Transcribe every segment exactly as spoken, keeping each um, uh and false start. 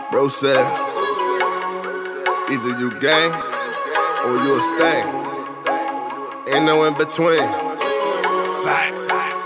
Bro said, either you gang or you a stain. Ain't no in between. Facts.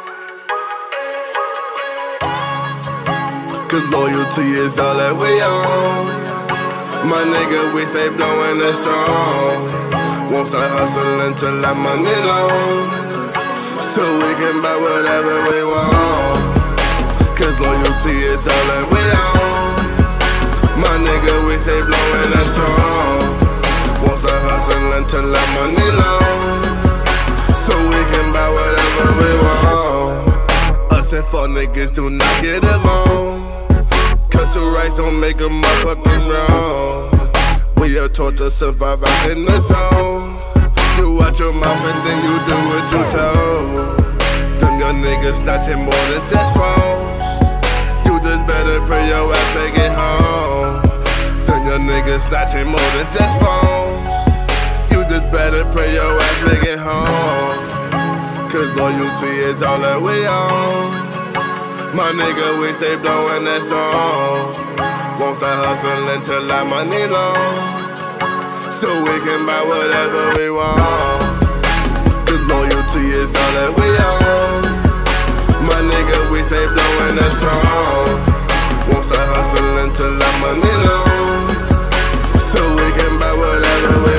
Cause loyalty is all that we own. My nigga, we stay blowing it strong. Won't start hustling till that money long, so we can buy whatever we want. Cause loyalty is all that we own. My nigga, we stay blowing it strong. Won't start hustling till that money long, so we can buy whatever we want. Us and four niggas do not get along, cause the rights don't make a motherfucking wrong. We are taught to survive out in the zone. You watch your mouth and then you do what you told. Them young niggas snatching more than just phones. You just better pray your ass make it home. Them young niggas snatching more than just phones. You just better pray your ass make it home. Cause loyalty is all that we own. My nigga, we stay blowing that strong. Won't start hustling till that money long, so we can buy whatever we want. Cause loyalty is all that we own. My nigga, we stay blowing that strong. Won't start hustling till that money long, so we can buy whatever we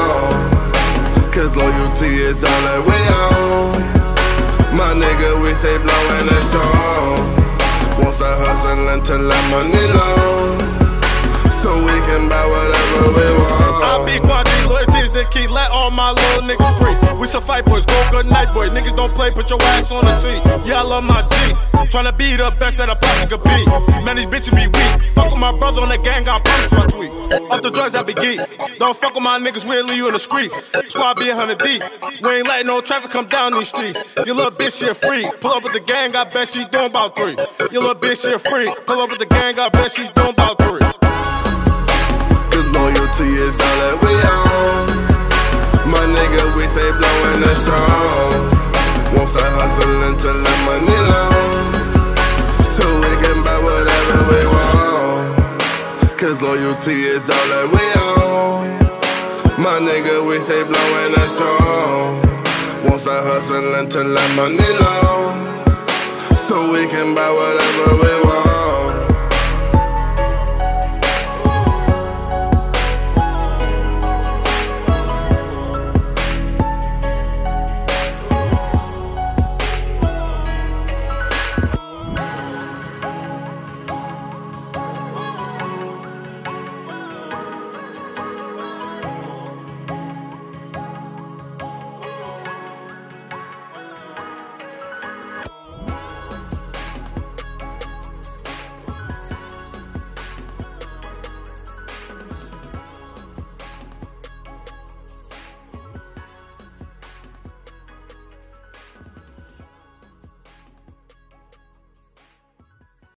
want. Cause loyalty is all that we own. My nigga, we stay blowing that strong. Won't start hustling till that money long, so we can buy whatever we want. I be Quann, loyalty is the key. Let all my little niggas free. We some fight boys, go good night boy. Niggas don't play, put your ass on the tee. Yeah, I love my G. Tryna be the best that I possibly could be. Man, these bitches be weak. Fuck with my brother on the gang, I promise my tweet. Off the drugs, I be geek. Don't fuck with my niggas, we'll leave you in the street. Squad be a hundred deep. We ain't letting no traffic come down these streets. You little bitch, she a freak. Pull up with the gang, I bet she doing about three. You little bitch, she a freak. Pull up with the gang, I bet she doing about three. Cause loyalty is all that we own. My nigga, we stay blowing that strong. Won't start hustling till that money long, so we can buy whatever we want. Cause loyalty is all that we own. My nigga, we stay blowing that strong. Won't start hustling till that money long, so we can buy whatever we want.